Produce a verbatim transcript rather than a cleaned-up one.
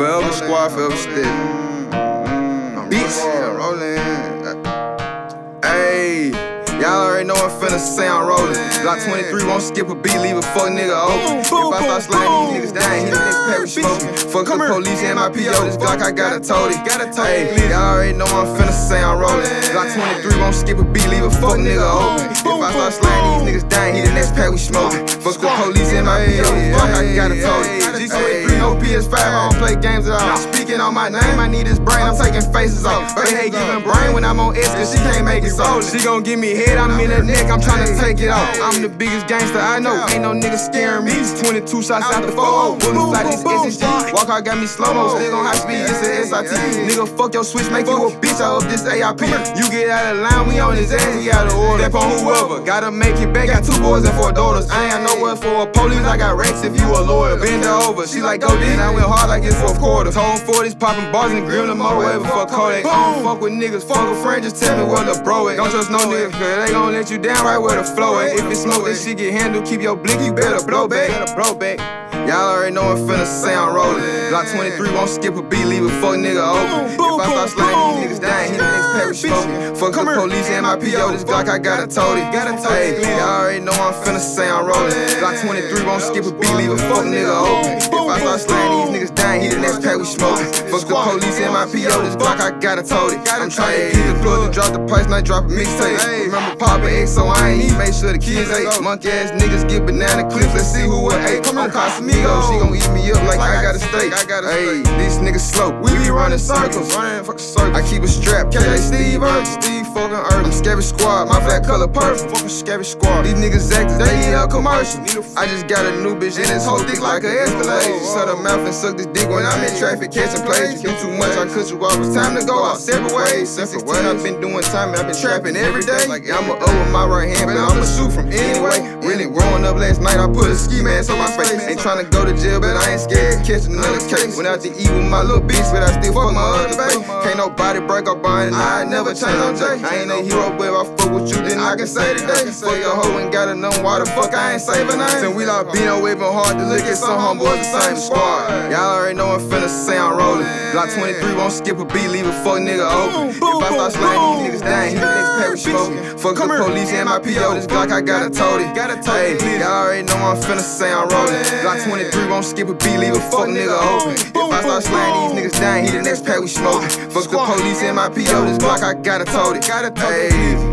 Forever squad, forever steady. Bitch, rollin'. Ayy. Y'all already know I'm finna say I'm rollin'. Block twenty-three won't skip a beat, leave a fuck nigga open. If I start slanging these niggas down, hit the next pack we smoking. Fuck the police and my P O, this Glock I got a tote it. Ayy, y'all already know I'm finna say I'm rollin'. Block twenty-three won't skip a beat, leave a fuck nigga open. If I start slanging these niggas down, hit the next pack we smoking. Fuck the police and my P O, this Glock I got a tote it. G twenty-three, no P S five, I don't play games at all. Speaking on my name, I need his brain, I'm taking faces off. They hate giving brain when I'm on S, cause she can't make it so. She gon' give me head, I'm in the neck, I'm tryna take it off. I'm the biggest gangster I know, ain't no nigga scaring me. twenty-two shots out the four oh, bullets like this S S G. Walk out got me slow-mo, still on high speed, it's an S I T. Nigga, fuck your switch, make you a bitch out of this A I P. You get out of line, we on his ass, he out of order. Step on whoever, gotta make it back, got two boys and four daughters. I ain't got nowhere for a police, I got racks if you a lawyer. Bend her over, she like go then, I went hard like it's fourth quarter. Told forties, popping bars and grilling them over, whatever for Kodak. I don't fuck with niggas, fuck a friend, just tell me where the bro at. Don't trust no niggas, cause they gon' let you down right where the flow at. If it's smoke, this shit get handled, keep your blick, you better blow back. Blow back. Y'all already know I'm finna say I'm rollin'. Block twenty-three won't skip a beat, leave a fuck nigga open. If I start slanging these niggas down, hit the next pack we smoking. Fuck the police and my P O, this Glock I got a tote it. Hey, y'all already know I'm finna say I'm rollin'. Block twenty-three won't skip a beat, leave a fuck nigga open. If I start slanging these niggas down, hit the next pack we smoking. Fuck the police and my P O, this Glock I got a tote it. I'm tryna get the plug to drop the price, not drop a mixtape. Remember Papa X, so I ain't eat, make sure the kids ate. Monkey ass niggas get banana clips, let's see who what ate. I'm Casamigos, she gon' eat me up like I got a steak. Hey, these niggas slow, we be running circles. I keep a strap, K J SCAVVY, Steve fucking Earth. I'm SCAVY Squad, my flat color purple. Fucking SCAVY Squad. These niggas actors, they need a commercial. I just got a new bitch and this whole dick like a Escalade. Shut her mouth and suck this dick when I'm in traffic catching plays. You do too much, I cut you off. It's time to go out separate ways. Since sixteen, I've been doing time, I've been trapping every day. Like I'ma O with my right hand, but I'ma shoot from anyway. Really growing up last night, I put a ski mask on my face. Ain't tryna go to jail, but I ain't scared to catch another case. Went out to eat with my little bitch, but I still fuck my other baby. Can't nobody break up on it, I never change on Jay. I ain't a hero, but if I fuck with you, then I can say today. Fuck the hoe and gotta know why the fuck I ain't saving name. Since we like Bino, it been hard to look at some homeboys the same squad. Y'all already know I'm finna say I'm rollin'. Block twenty-three won't skip a beat, leave a fuck nigga open. If I start slanging these niggas down, hit the next pack we smoking. Fuck the police and my P O, this Glock I got a tote it. Hey, y'all already know I'm finna say I'm rollin'. Block twenty-three won't skip a beat, leave a fuck nigga open. If I start slanging these niggas down, hit the next pack we smoking. Fuck the police and my P O, this Glock I got a tote it. Hey.